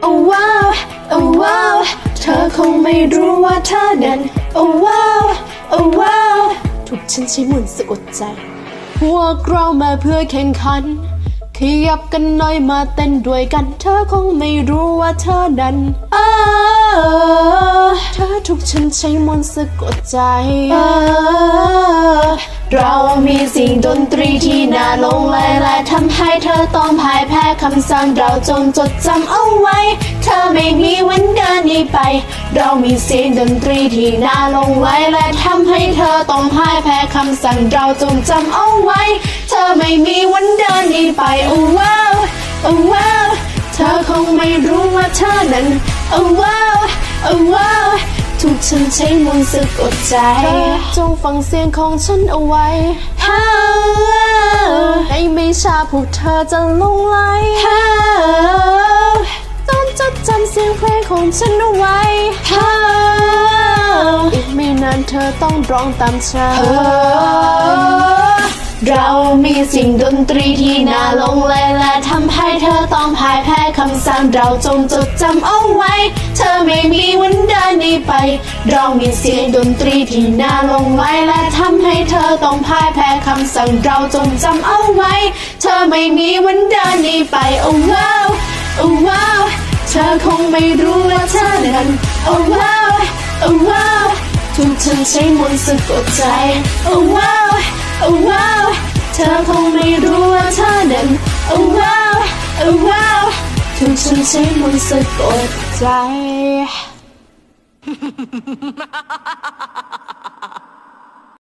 โอ้ว้าวโอ้ว้าวเธอคงไม่รู้ว่าเธอนั้นโอ้ว้าวโอ้ว้าวถูกฉันใช้มนต์สะกดใจพวกเรามาเพื่อแข่งขันขยับกันหน่อยมาเต้นด้วยกันเธอคงไม่รู้ว่าเธอนั้นเธอถูกฉันใช้มนต์สะกดใจเรามีสิ่งดนตรีที่น่าหลงไหลและทำให้เธอต้องพ่ายแพ้คำสั่งเราจงจดจำเอาไว้เธอไม่มีวันเดินหนีไปเรามีเสียงดนตรีที่น่าหลงไหลและทำให้เธอต้องพ่ายแพ้คำสั่งเราจงจำเอาไว้เธอไม่มีวันเดินหนีไปโอ้ว้าวโอ้ว้าวเธอคงไม่รู้ว่าเธอนั้นโอ้ว้าวโอ้ว้าวถูกฉันใช้มนต์สะกดใจจงฟังเสียงของฉันเอาไว้ในไม่ช้าพวกเธอจะลงไหลต้องจดจำเสียงเพลงของฉันเอาไว้อีกไม่นานเธอต้องร้องตามฉันเรามีสิ่งดนตรีที่น่าหลงไหลและทำให้เธอต้องพ่ายแพ้คำสั่งเราจงจดจำเอาไว้เธอไม่มีวันเดินหนีไปเรามีเสียงดนตรีที่น่าหลงไหลและทำให้เธอต้องพ่ายแพ้คำสั่งเราจงจำเอาไว้เธอไม่มีวันเดินหนีไปโอ้ว้าวโอ้ว้าวเธอคงไม่รู้ว่าเธอนั้นโอ้ว้าวโอ้ว้าวถูกฉันใช้มนต์สะกดใจโอ้ว้าวโอ้ว้าวเธอคงไม่รู้ว่าเธอนั้นโอ้ว้าวโอ้ว้าวถูกฉันใช้มนต์สะกดใจ